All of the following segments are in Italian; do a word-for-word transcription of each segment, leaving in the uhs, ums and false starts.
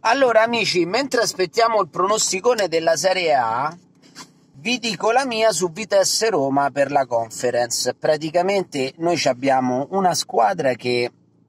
Allora amici, mentre aspettiamo il pronosticone della Serie A, vi dico la mia su Vitesse Roma per la Conference. Praticamente noi abbiamo una squadra che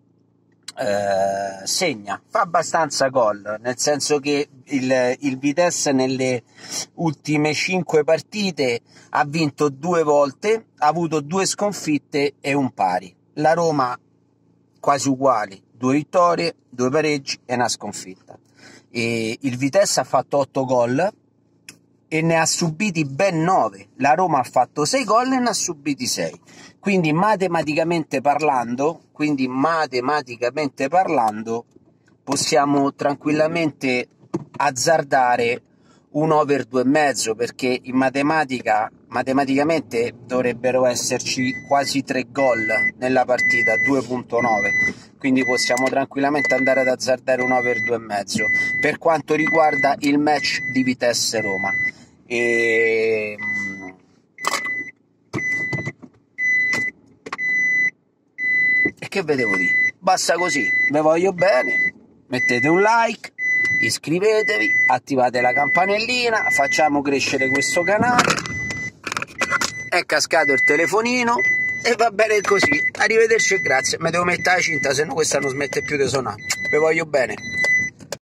eh, segna, fa abbastanza gol, nel senso che il, il Vitesse nelle ultime cinque partite ha vinto due volte, ha avuto due sconfitte e un pari. La Roma quasi uguali, due vittorie, due pareggi e una sconfitta. E il Vitesse ha fatto otto gol e ne ha subiti ben nove. La Roma ha fatto sei gol e ne ha subiti sei. Quindi matematicamente parlando, quindi matematicamente parlando, possiamo tranquillamente azzardare un over due e mezzo, perché in matematica matematicamente dovrebbero esserci quasi tre gol nella partita, due virgola nove. Quindi possiamo tranquillamente andare ad azzardare un over due e mezzo per quanto riguarda il match di Vitesse Roma. E e che ve devo dire? Basta così, ve voglio bene, mettete un like, iscrivetevi, attivate la campanellina, facciamo crescere questo canale. È cascato il telefonino e va bene così. Arrivederci e grazie. Mi devo mettere la cinta, se no questa non smette più di suonare. Vi voglio bene.